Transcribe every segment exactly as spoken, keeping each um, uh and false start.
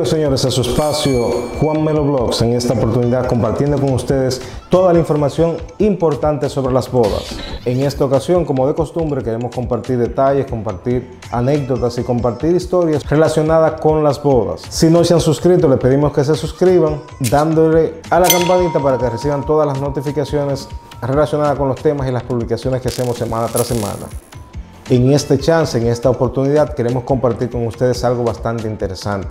Bienvenidos, señores, a su espacio Juan Melo Blogs. En esta oportunidad compartiendo con ustedes toda la información importante sobre las bodas. En esta ocasión, como de costumbre, queremos compartir detalles, compartir anécdotas y compartir historias relacionadas con las bodas. Si no se han suscrito, les pedimos que se suscriban dándole a la campanita para que reciban todas las notificaciones relacionadas con los temas y las publicaciones que hacemos semana tras semana. En este chance, en esta oportunidad, queremos compartir con ustedes algo bastante interesante.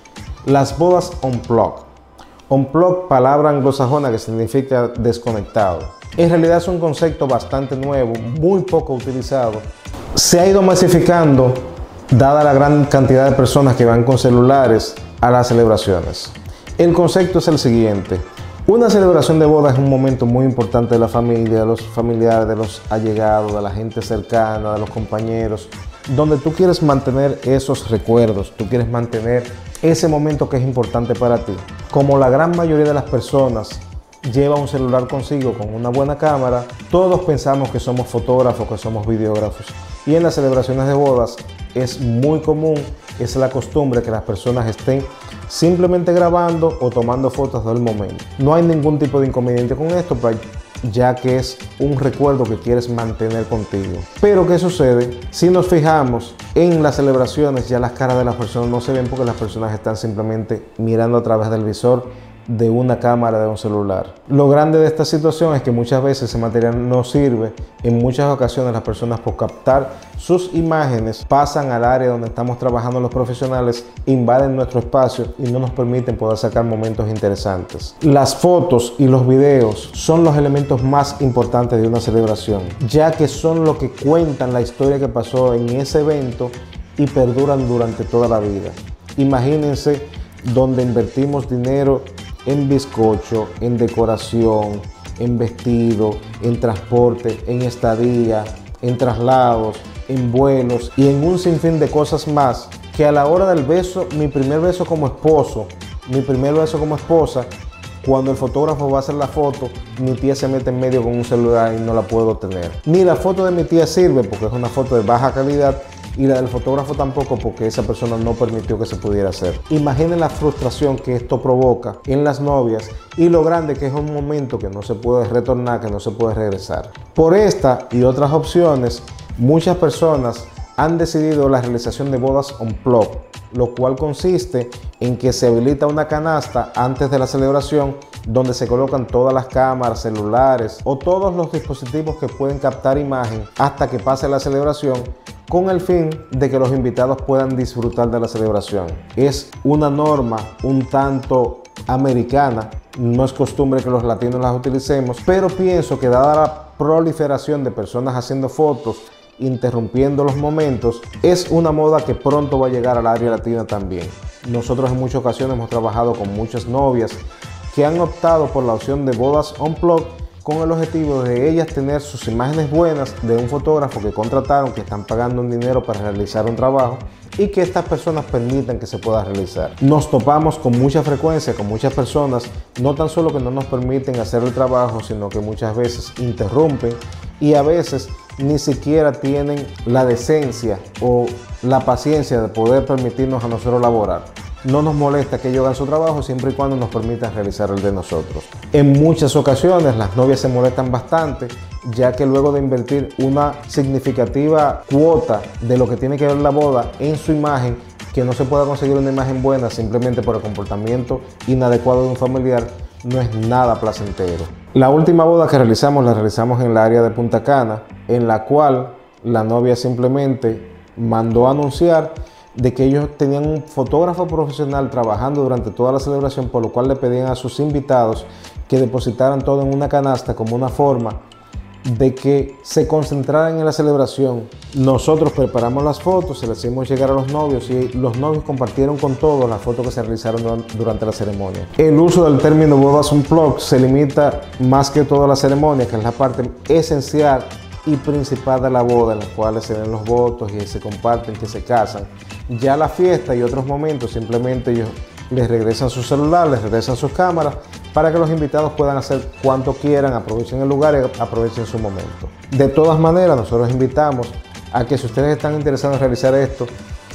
Las bodas unplugged. Unplugged, palabra anglosajona que significa desconectado. En realidad es un concepto bastante nuevo, muy poco utilizado. Se ha ido masificando dada la gran cantidad de personas que van con celulares a las celebraciones. El concepto es el siguiente. Una celebración de boda es un momento muy importante de la familia, de los familiares, de los allegados, de la gente cercana, de los compañeros, donde tú quieres mantener esos recuerdos, tú quieres mantener ese momento que es importante para ti. Como la gran mayoría de las personas lleva un celular consigo con una buena cámara, todos pensamos que somos fotógrafos, que somos videógrafos. Y en las celebraciones de bodas es muy común, es la costumbre que las personas estén simplemente grabando o tomando fotos del momento. No hay ningún tipo de inconveniente con esto, ya que es un recuerdo que quieres mantener contigo. Pero ¿qué sucede? Si nos fijamos en las celebraciones, ya las caras de las personas no se ven porque las personas están simplemente mirando a través del visor de una cámara de un celular. Lo grande de esta situación es que muchas veces ese material no sirve. En muchas ocasiones las personas, por captar sus imágenes, pasan al área donde estamos trabajando los profesionales, invaden nuestro espacio y no nos permiten poder sacar momentos interesantes. Las fotos y los videos son los elementos más importantes de una celebración, ya que son lo que cuentan la historia que pasó en ese evento y perduran durante toda la vida. Imagínense donde invertimos dinero en bizcocho, en decoración, en vestido, en transporte, en estadía, en traslados, en vuelos y en un sinfín de cosas más, que a la hora del beso, mi primer beso como esposo, mi primer beso como esposa, cuando el fotógrafo va a hacer la foto, mi tía se mete en medio con un celular y no la puedo tener. Ni la foto de mi tía sirve porque es una foto de baja calidad, y la del fotógrafo tampoco porque esa persona no permitió que se pudiera hacer. Imaginen la frustración que esto provoca en las novias y lo grande que es un momento que no se puede retornar, que no se puede regresar. Por esta y otras opciones, muchas personas han decidido la realización de bodas unplugged, lo cual consiste en que se habilita una canasta antes de la celebración donde se colocan todas las cámaras, celulares o todos los dispositivos que pueden captar imagen hasta que pase la celebración, con el fin de que los invitados puedan disfrutar de la celebración. Es una norma un tanto americana, no es costumbre que los latinos las utilicemos, pero pienso que dada la proliferación de personas haciendo fotos, interrumpiendo los momentos, es una moda que pronto va a llegar al área latina también. Nosotros en muchas ocasiones hemos trabajado con muchas novias que han optado por la opción de bodas unplugged con el objetivo de ellas tener sus imágenes buenas de un fotógrafo que contrataron, que están pagando un dinero para realizar un trabajo y que estas personas permitan que se pueda realizar. Nos topamos con mucha frecuencia con muchas personas, no tan solo que no nos permiten hacer el trabajo, sino que muchas veces interrumpen y a veces ni siquiera tienen la decencia o la paciencia de poder permitirnos a nosotros laborar. No nos molesta que ellos hagan su trabajo siempre y cuando nos permitan realizar el de nosotros. En muchas ocasiones las novias se molestan bastante, ya que luego de invertir una significativa cuota de lo que tiene que ver la boda en su imagen, que no se pueda conseguir una imagen buena simplemente por el comportamiento inadecuado de un familiar, no es nada placentero. La última boda que realizamos la realizamos en el área de Punta Cana, en la cual la novia simplemente mandó a anunciar de que ellos tenían un fotógrafo profesional trabajando durante toda la celebración, por lo cual le pedían a sus invitados que depositaran todo en una canasta como una forma de que se concentraran en la celebración. Nosotros preparamos las fotos, se las hicimos llegar a los novios y los novios compartieron con todos las fotos que se realizaron durante la ceremonia. El uso del término bodas unplugged se limita más que todo a la ceremonia, que es la parte esencial y principal de la boda, en las cuales se ven los votos y se comparten, que se casan. Ya la fiesta y otros momentos simplemente ellos les regresan su celular, les regresan sus cámaras para que los invitados puedan hacer cuanto quieran, aprovechen el lugar y aprovechen su momento. De todas maneras, nosotros invitamos a que si ustedes están interesados en realizar esto,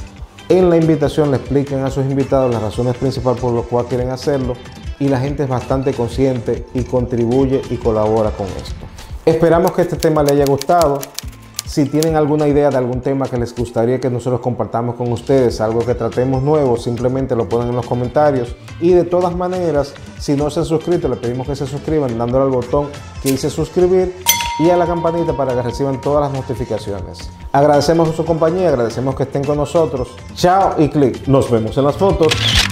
En la invitación le explican a sus invitados las razones principales por las cuales quieren hacerlo y la gente es bastante consciente y contribuye y colabora con esto. Esperamos que este tema les haya gustado. Si tienen alguna idea de algún tema que les gustaría que nosotros compartamos con ustedes, algo que tratemos nuevo, simplemente lo ponen en los comentarios. Y de todas maneras, si no se han suscrito, les pedimos que se suscriban dándole al botón que dice suscribir y a la campanita para que reciban todas las notificaciones. Agradecemos su compañía, agradecemos que estén con nosotros. Chao y clic. Nos vemos en las fotos.